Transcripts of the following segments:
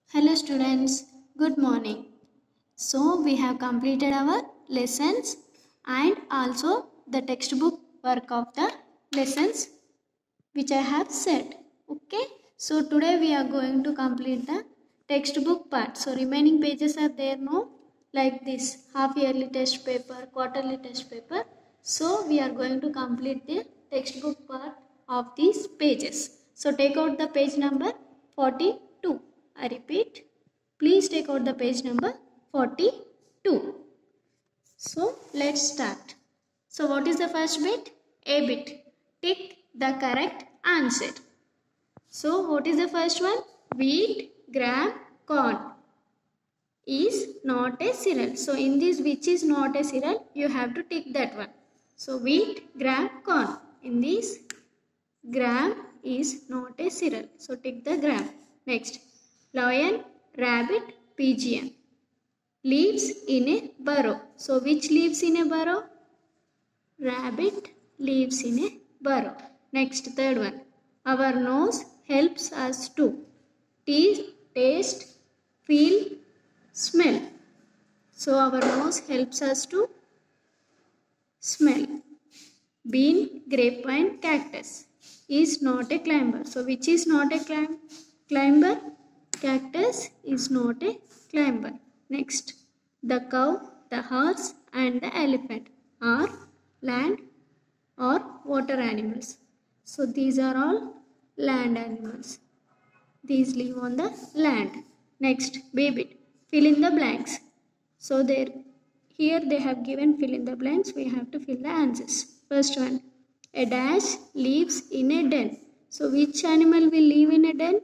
Hello students, good morning. So we have completed our lessons and also the textbook work of the lessons which I have said. Okay. So today we are going to complete the textbook part. So remaining pages are there no, like this half yearly test paper, quarterly test paper. So we are going to complete the textbook part of these pages. So take out the page number 42. I repeat, please take out the page number 42. So let's start. So what is the first bit? A bit. Tick the correct answer. So what is the first one? Wheat, gram, corn is not a cereal. So in this which is not a cereal, you have to tick that one. So wheat, gram, corn. In this gram is not a cereal. So tick the gram. Next, lion, rabbit, pigeon. Lives in a burrow. So which lives in a burrow? Rabbit lives in a burrow. Next, third one. Our nose helps us to taste, feel, smell. So our nose helps us to smell. Bean, grapevine, cactus is not a climber. So which is not a climber? Cactus is not a climber. Next, the cow, the horse and the elephant are land or water animals. So these are all land animals. These live on the land. Next, baby, fill in the blanks. So here they have given fill in the blanks. We have to fill the answers. First one, a dash lives in a den. So which animal will live in a den?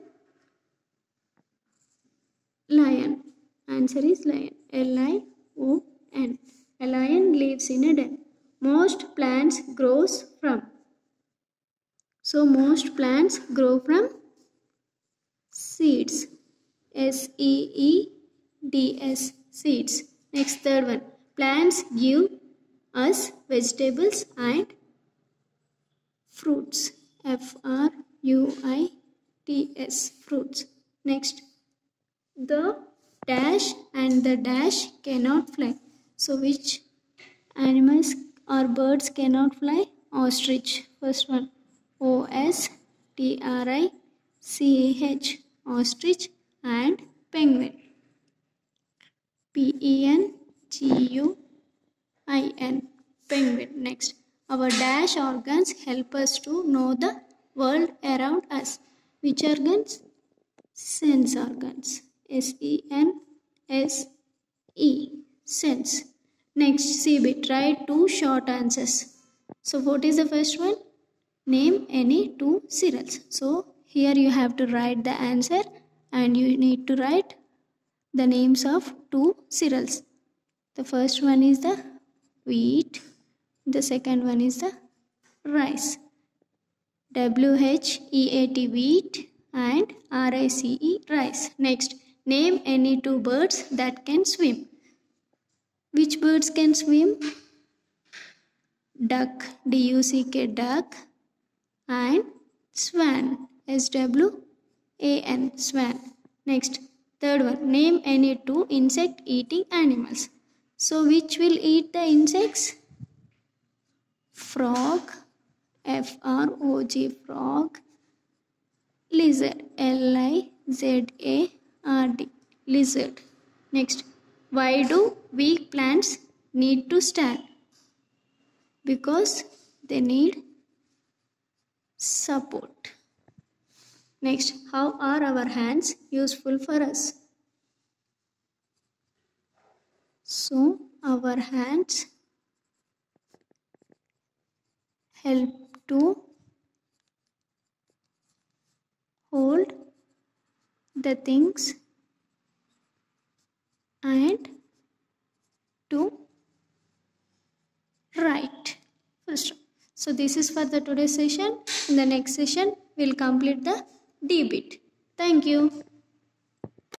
Lion. Answer is lion. L-I-O-N. A lion lives in a den. Most plants grows from. So most plants grow from seeds. S-E-E-D-S. Seeds. Next, third one. Plants give us vegetables and fruits. F-R-U-I-T-S. Fruits. Next, the dash and the dash cannot fly. So which animals or birds cannot fly? Ostrich. First one. O-S-T-R-I-C-H. Ostrich and penguin. P-E-N-G-U-I-N. Penguin. Next, our dash organs help us to know the world around us. Which organs? Sense organs. S-E-N-S-E. Sense. Next, C bit. Write two short answers. So what is the first one? Name any two cereals. So here you have to write the answer and you need to write the names of two cereals. The first one is the wheat. The second one is the rice. W-H-E-A-T wheat and R-I-C-E rice. Next, name any two birds that can swim. Which birds can swim? Duck, D-U-C-K, duck, and swan, S-W-A-N, swan. Next, third one, name any two insect eating animals. So which will eat the insects? Frog, F-R-O-G, frog. Lizard, L-I-Z-A-R-D, lizard. Next, why do weak plants need to stand? Because they need support. Next, how are our hands useful for us? So, our hands help to hold the things and to write. First, so this is for the today's session. In the next session, we'll complete the D bit. Thank you.